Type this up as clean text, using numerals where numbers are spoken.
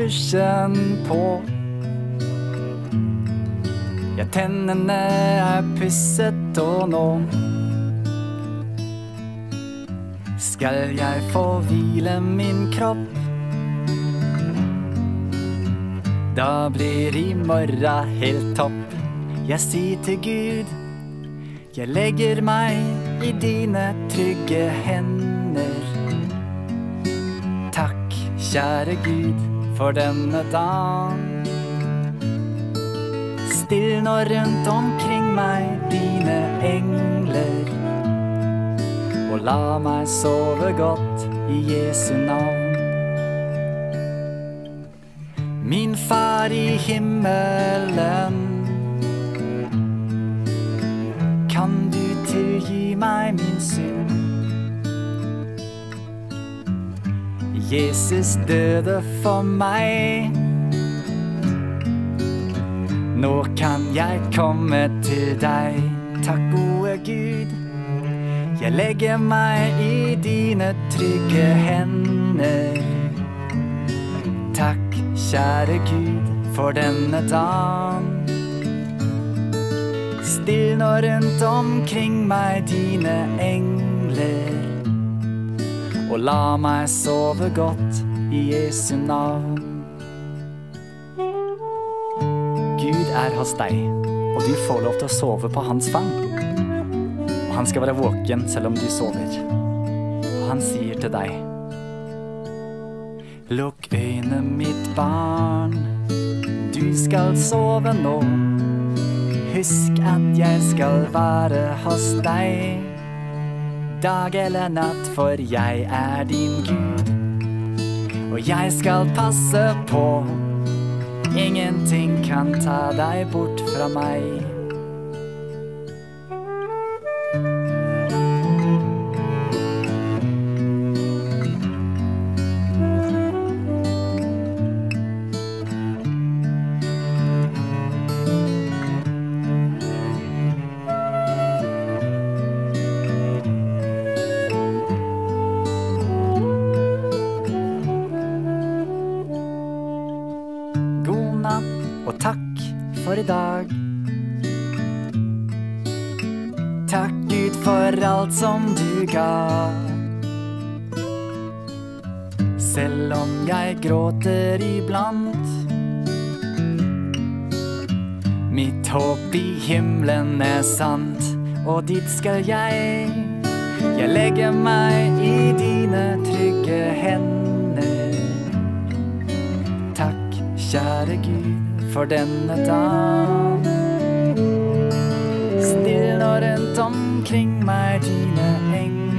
pysjen på. Ja, tennene pusset, og nå skal jeg få hvile min kropp. Da blir i morgen helt topp. Jeg sier til Gud, jeg legger meg i dine trygge hender. Takk, kjære Gud, for denne dagen. Still nå rundt omkring meg dine engler, og la meg sove godt i Jesu navn. Min far i himmelen, kan du tilgi meg min synd? Jesus døde for meg. Nå kan jeg komme til deg. Takk, gode Gud. Jeg legger meg i dine trygge hender. Takk, kjære Gud, for denne dagen. Still nå rundt omkring meg dine engler, og la meg sove godt i Jesu navn. Gud er hos deg, og du får lov til å sove på hans fang. Og han skal være våken selv om du sover. Og han sier til deg: lukk øynene, mitt barn, du skal sove nå. Husk at jeg skal være hos deg, dag eller natt, for jeg er din Gud. Og jeg skal passe på, ingenting kan ta deg bort fra meg. Og takk for i dag. Takk Gud for alt som du ga. Selv om jeg gråter iblant, mitt håp i himmelen er sant, og dit skal jeg. Jeg legger meg i dine trygge hender. Takk, kjære Gud, for denne dagen. Still nå rundt omkring meg dine engler,